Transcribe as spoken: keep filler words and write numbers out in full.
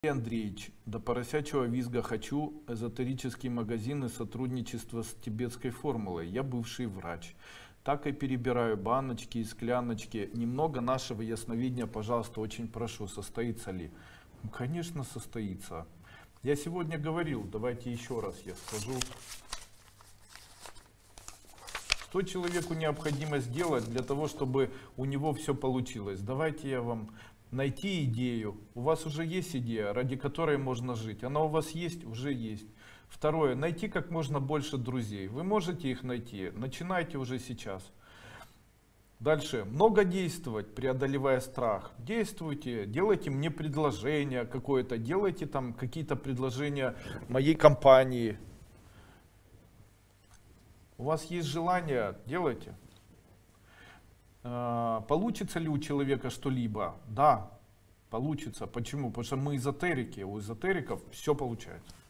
Андреевич, до поросячьего визга хочу, эзотерические магазины, сотрудничество с тибетской формулой. Я бывший врач. Так и перебираю баночки и скляночки. Немного нашего ясновидения, пожалуйста, очень прошу, состоится ли? Ну, конечно, состоится. Я сегодня говорил, давайте еще раз я скажу. Что человеку необходимо сделать для того, чтобы у него все получилось? Давайте я вам... Найти идею. У вас уже есть идея, ради которой можно жить. Она у вас есть? Уже есть. Второе. Найти как можно больше друзей. Вы можете их найти? Начинайте уже сейчас. Дальше. Много действовать, преодолевая страх. Действуйте, делайте мне предложение какое-то, делайте там какие-то предложения моей компании. У вас есть желание? Делайте. Получится ли у человека что-либо? Да, получится. Почему? Потому что мы эзотерики, у эзотериков все получается.